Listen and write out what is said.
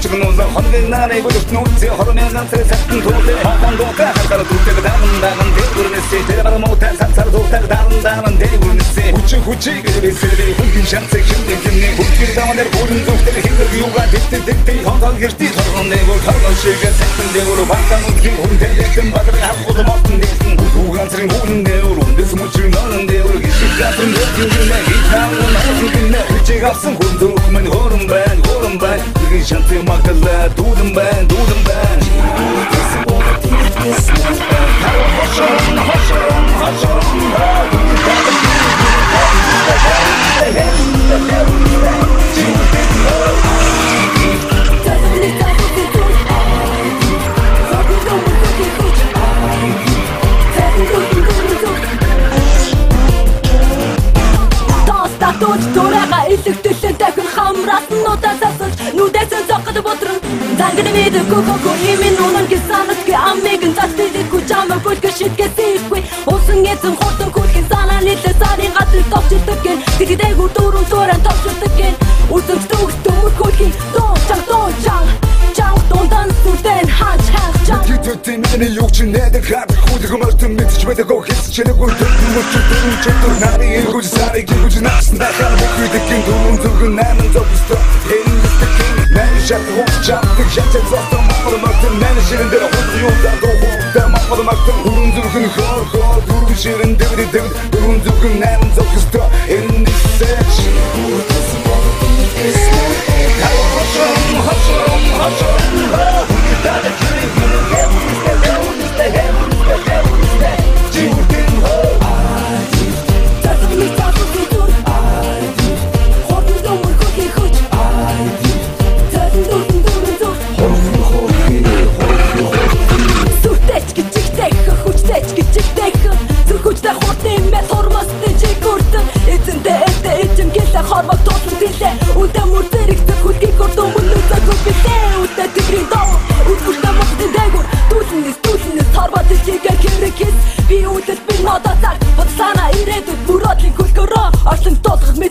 Узгнууза хоногийн нарыг өлтнүүцээ хормын ганцрын сатан туулээ хаан дуутай хатар дүүтэй даан дээгүрнэсээ тэр бармуутай сацар дуутай даан дээгүрнэсээ хүчиг гэрэсээ хүнгийн шансыг хэмнэ хүчиг дамаар бүрэн зүгтэр хингээр юугаа дэвтэ хонтол гэртий торгон дээгүр торгон шигээ сатан дээгүр бантан үгийн хүнтэй дэвтэн багэр хавхууд мотон дэвтэн уганцрын хүнэн дээгүр үндэс мөчрийн нолон дээгүр гişиг гатын дээгүр хитаан нахын хүчиг авсан хүн зүг мань хорон байна 이게 šanty makala dúdem ban Туураага илэгдэлэнтэй хүн хамраасан удаасаас нүдээсээ зогход бодрон занганы мэдээгүй хөө имэн унан гисанат гэ аммэгэн татдэггүй чамаа бүлгэр шитгэсэхгүй усан эзэн хортон күлгэн санаа нийлээ сарын гадар товчдаг гэн тэтгэдэг дөрөв тууран товчдаг гэн үсэг төгтөмөр хөлгийн доочаг чанг дондан сүтэн хаач Тэтэм миний юг чи нэдэг хаад хүлэг мартан мэдч байдаг оо хэсч чэнэгүй чөтөр нарийн гүж сарыг гүж наасан дахиад бүдэгэн дөрөв зүгэн найман зовсто хэлдэг мен шат хуучаадаг шатсан зовсон мартан мен ширэн дээр хуучаа доо махад мартан дөрөв зүгэн хоор дөрөв ширэн дээр дөрөв зүгэн найман зовсто энэ сэч Хармак тосон тэлээ Үдэ мөрдэрэгдэг хүлгийг гордон мөлөцөг хүбилээ Үдэ тэгрийн доо Үдгүртэ модын дээгүр Дүүлнэс Харбат ичигээ кэрэгээс Би үдэл би нодасаг Бодсана ирээдүд Мөрөдлин хөлгөрөө Арслан толгох